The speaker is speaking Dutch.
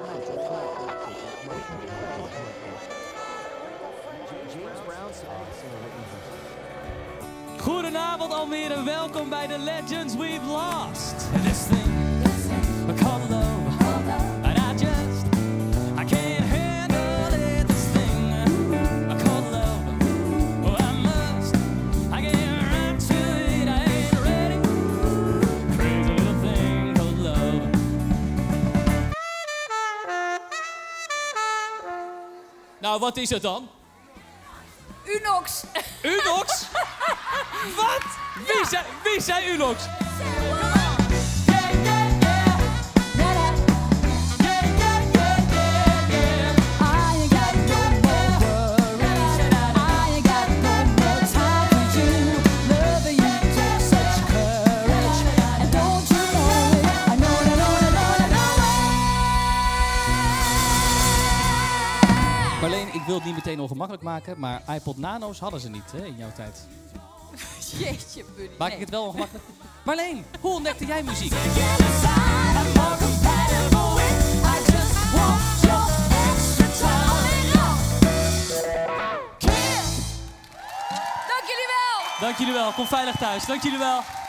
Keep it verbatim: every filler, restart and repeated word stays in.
Goedenavond Almere, welkom bij de Legends We've Lost. This thing, we call love, and I just, I can't handle it. This thing, I call love, oh I must, I can't run to it, I ain't ready. Crazy little thing called love. Nou, wat is het dan? Unox. Unox? Wat? Wie, ja. zei, wie zei Unox? Marleen, ik wil het niet meteen ongemakkelijk maken, maar iPod Nano's hadden ze niet hè, in jouw tijd. Jeetje, buddy. Maak nee. ik het wel ongemakkelijk? Marleen, hoe ontdekte jij muziek? Dank jullie wel. Dank jullie wel, kom veilig thuis. Dank jullie wel.